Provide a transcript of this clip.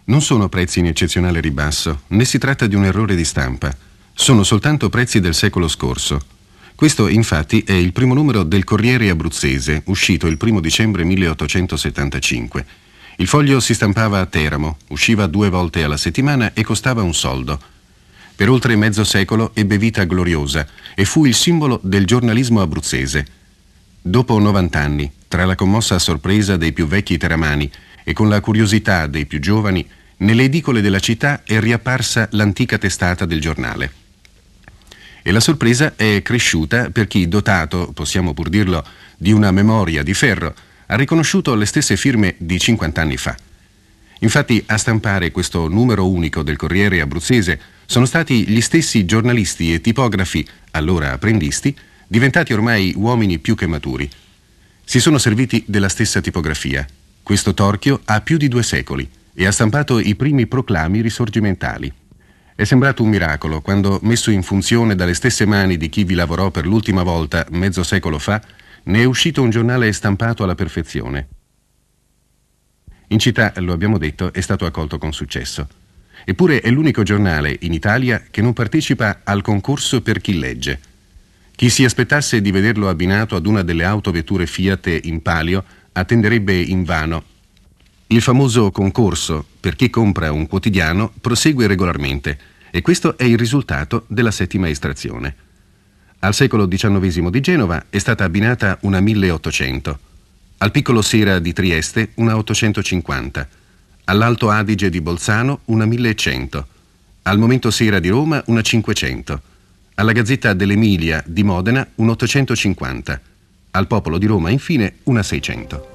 Non sono prezzi in eccezionale ribasso, né si tratta di un errore di stampa. Sono soltanto prezzi del secolo scorso. Questo, infatti, è il primo numero del Corriere Abruzzese, uscito il 1 dicembre 1875. Il foglio si stampava a Teramo, usciva 2 volte alla settimana e costava un soldo. Per oltre mezzo secolo ebbe vita gloriosa e fu il simbolo del giornalismo abruzzese. Dopo 90 anni, tra la commossa sorpresa dei più vecchi teramani e con la curiosità dei più giovani, nelle edicole della città è riapparsa l'antica testata del giornale. E la sorpresa è cresciuta per chi, dotato, possiamo pur dirlo, di una memoria di ferro, ha riconosciuto le stesse firme di 50 anni fa. Infatti, a stampare questo numero unico del Corriere Abruzzese sono stati gli stessi giornalisti e tipografi, allora apprendisti, diventati ormai uomini più che maturi. Si sono serviti della stessa tipografia. Questo torchio ha più di 2 secoli e ha stampato i primi proclami risorgimentali. È sembrato un miracolo quando, messo in funzione dalle stesse mani di chi vi lavorò per l'ultima volta mezzo secolo fa, ne è uscito un giornale stampato alla perfezione. In città, lo abbiamo detto, è stato accolto con successo. Eppure è l'unico giornale in Italia che non partecipa al concorso per chi legge. Chi si aspettasse di vederlo abbinato ad una delle autovetture Fiat in palio attenderebbe invano. Il famoso concorso per chi compra un quotidiano prosegue regolarmente e questo è il risultato della 7ª estrazione. Al secolo XIX di Genova è stata abbinata una 1800, al piccolo Sera di Trieste una 850, all'Alto Adige di Bolzano una 1100, al Momento Sera di Roma una 500, alla Gazzetta dell'Emilia di Modena un 850, al Popolo di Roma infine una 600.